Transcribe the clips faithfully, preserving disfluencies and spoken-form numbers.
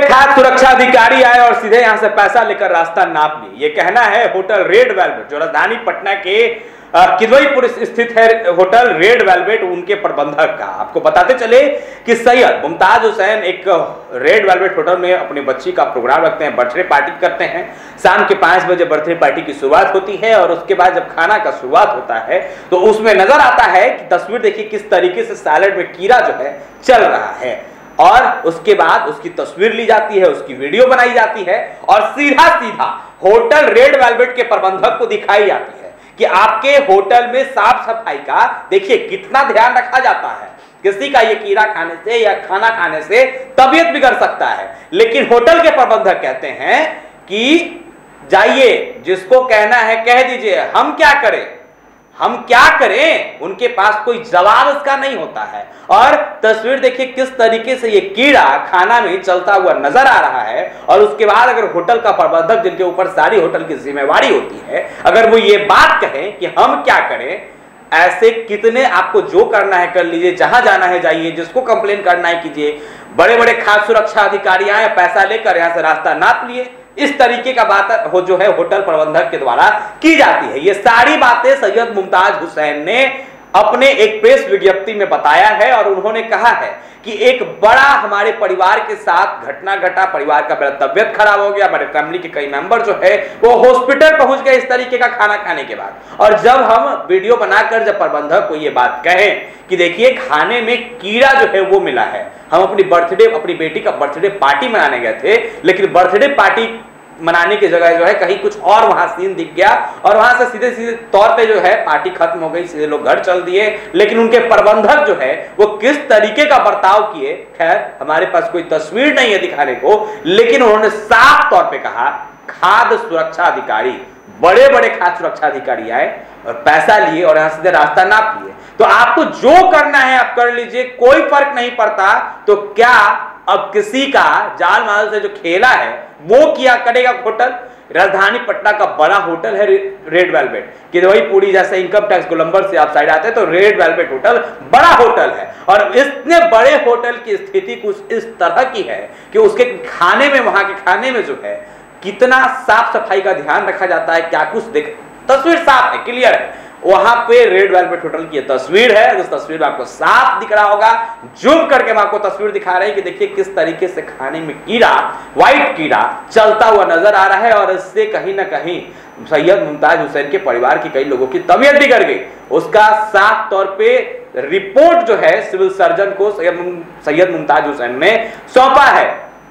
खाद्य सुरक्षा अधिकारी आए और सीधे यहां से पैसा लेकर रास्ता नाप लिए। ये कहना है होटल रेड वेलवेट, जो राजधानी पटना के किदवईपुर स्थित है होटल रेड वेलवेट, उनके प्रबंधक का। आपको बताते चले कि सैयद मुमताज हुसैन एक रेड वेलवेट होटल में अपनी बच्ची का प्रोग्राम रखते हैं, बर्थडे पार्टी करते हैं। शाम के पांच बजे बर्थडे पार्टी की शुरुआत होती है और उसके बाद जब खाना का शुरुआत होता है तो उसमें नजर आता है कि तस्वीर देखिए किस तरीके से सैलेड में कीड़ा जो है चल रहा है, और उसके बाद उसकी तस्वीर ली जाती है, उसकी वीडियो बनाई जाती है और सीधा सीधा होटल रेड वेलवेट के प्रबंधक को दिखाई जाती है कि आपके होटल में साफ सफाई का देखिए कितना ध्यान रखा जाता है। किसी का ये कीड़ा खाने से या खाना खाने से तबीयत बिगड़ सकता है, लेकिन होटल के प्रबंधक कहते हैं कि जाइए, जिसको कहना है कह दीजिए, हम क्या करें हम क्या करें उनके पास कोई जवाब उसका नहीं होता है। और तस्वीर देखिए किस तरीके से ये कीड़ा खाना में चलता हुआ नजर आ रहा है, और उसके बाद अगर होटल का प्रबंधक, जिनके ऊपर सारी होटल की जिम्मेवारी होती है, अगर वो ये बात कहें कि हम क्या करें, ऐसे कितने आपको जो करना है कर लीजिए, जहां जाना है जाइए, जिसको कंप्लेन करना है कीजिए। बड़े बड़े खाद्य सुरक्षा अधिकारी आए, पैसा लेकर यहां से रास्ता नाप लिए, इस तरीके का बात हो जो है होटल प्रबंधक के द्वारा की जाती है। ये सारी बातें सैयद मुमताज हुसैन ने अपने एक प्रेस विज्ञप्ति में बताया है और उन्होंने कहा है कि एक बड़ा हमारे परिवार के साथ घटना घटा, परिवार का मेरा तबियत खराब हो गया, हमारे फैमिली के कई मेंबर जो है वो हॉस्पिटल पहुंच गए इस तरीके का खाना खाने के बाद। और जब हम वीडियो बनाकर जब प्रबंधक को ये बात कहें कि देखिए खाने में कीड़ा जो है वो मिला है, हम अपनी बर्थडे अपनी बेटी का बर्थडे पार्टी मनाने गए थे, लेकिन बर्थडे पार्टी मनाने की जगह जो है कहीं कुछ और वहां सीन दिख गया और वहां से सीधे सीधे तौर पे जो है पार्टी खत्म हो गई, सीधे लोग घर चल दिए। लेकिन उनके प्रबंधक जो है वो किस तरीके का बर्ताव किए, खैर हमारे पास कोई तस्वीर नहीं है दिखाने को, लेकिन उन्होंने साफ तौर पे कहा खाद्य सुरक्षा अधिकारी, बड़े बड़े खाद्य सुरक्षा अधिकारी आए और पैसा लिए और यहां सीधे रास्ता नाप लिए। तो आपको जो करना है आप कर लीजिए, कोई फर्क नहीं पड़ता। तो क्या अब किसी का जाल माल से जो खेला है वो किया करेगा होटल? राजधानी पटना का बड़ा होटल है रेड वेलवेट, किदवईपुरी जैसे इनकम टैक्स गोलंबर से आप साइड आते हैं तो रेड वेलवेट होटल बड़ा होटल है, और इतने बड़े होटल की स्थिति कुछ इस तरह की है कि उसके खाने में, वहां के खाने में जो है कितना साफ सफाई का ध्यान रखा जाता है, क्या कुछ देख, तस्वीर साफ है, क्लियर है। वहां पे रेड वेलवेट होटल की तस्वीर है, उस तस्वीर में आपको साफ दिख रहा होगा, जूम करके हम आपको तस्वीर दिखा रहे हैं कि देखिए किस तरीके से खाने में कीड़ा, व्हाइट कीड़ा चलता हुआ नजर आ रहा है, और इससे कहीं ना कहीं सैयद मुमताज हुसैन के परिवार के कई लोगों की तबीयत बिगड़ गई। उसका साफ तौर पे रिपोर्ट जो है सिविल सर्जन को सैयद मुमताज हुसैन ने सौंपा है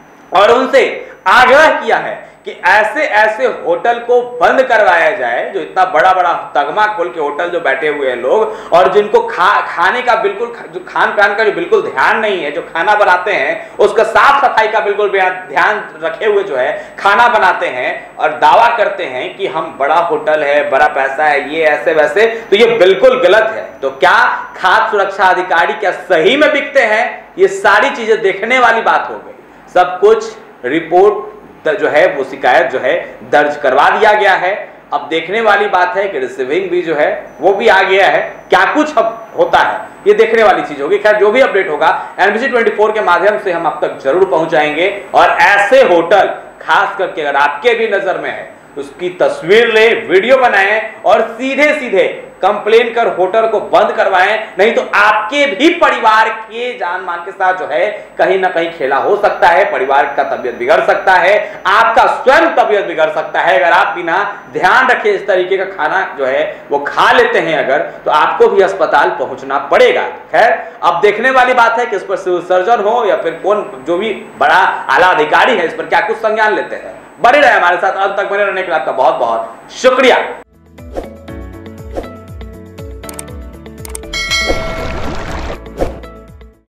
और उनसे आग्रह किया है कि ऐसे ऐसे होटल को बंद करवाया जाए, जो इतना बड़ा बड़ा तगमा खोल के होटल जो बैठे हुए हैं लोग, और जिनको खा खाने का बिल्कुल, जो खान पान का जो बिल्कुल ध्यान नहीं है, जो खाना बनाते हैं उसका साफ सफाई का बिल्कुल ध्यान रखे हुए जो है खाना बनाते हैं और दावा करते हैं कि हम बड़ा होटल है, बड़ा पैसा है, ये ऐसे वैसे, तो ये बिल्कुल गलत है। तो क्या खाद्य सुरक्षा अधिकारी क्या सही में बिकते हैं? ये सारी चीजें देखने वाली बात हो गई। सब कुछ रिपोर्ट जो है वो शिकायत जो है दर्ज करवा दिया गया है। अब देखने वाली बात है कि रिसीविंग भी जो है वो भी आ गया है, क्या कुछ अब होता है ये देखने वाली चीज होगी। खैर जो भी अपडेट होगा एनबीसी चौबीस के माध्यम से हम आप तक जरूर पहुंचाएंगे, और ऐसे होटल खास करके अगर आपके भी नजर में है उसकी तस्वीर ले, वीडियो बनाएं और सीधे सीधे कंप्लेन कर होटल को बंद करवाएं, नहीं तो आपके भी परिवार के जान मान के साथ जो है कहीं ना कहीं खेला हो सकता है, परिवार का तबीयत बिगड़ सकता है, आपका स्वयं तबीयत बिगड़ सकता है। अगर आप बिना ध्यान रखे इस तरीके का खाना जो है वो खा लेते हैं अगर, तो आपको भी अस्पताल पहुंचना पड़ेगा। खैर अब देखने वाली बात है कि इस पर सिविल सर्जन हो या फिर कौन जो भी बड़ा आला अधिकारी है इस पर क्या कुछ संज्ञान लेते हैं। बने रहे हमारे साथ, अंत तक बने रहने के लिए आपका बहुत बहुत शुक्रिया।